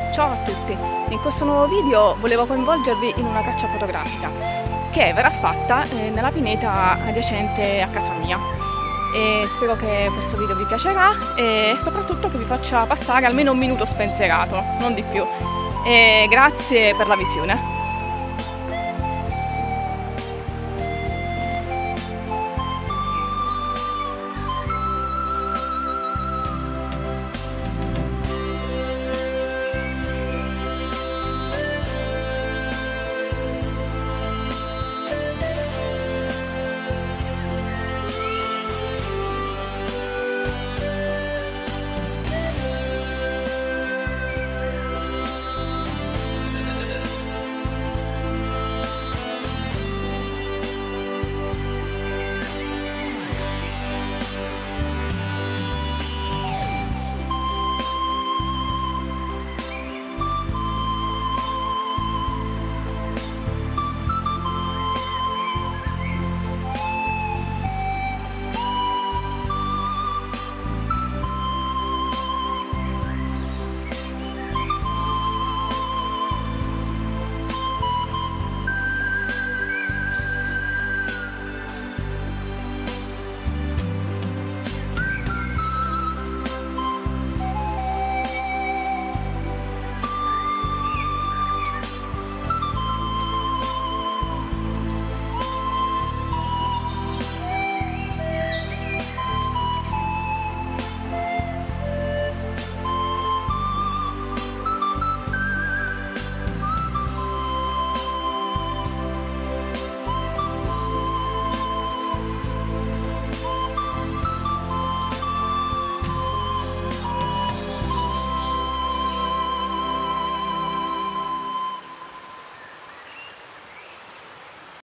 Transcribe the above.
Ciao a tutti, in questo nuovo video volevo coinvolgervi in una caccia fotografica che verrà fatta nella pineta adiacente a casa mia. E spero che questo video vi piacerà e soprattutto che vi faccia passare almeno un minuto spensierato, non di più. E grazie per la visione.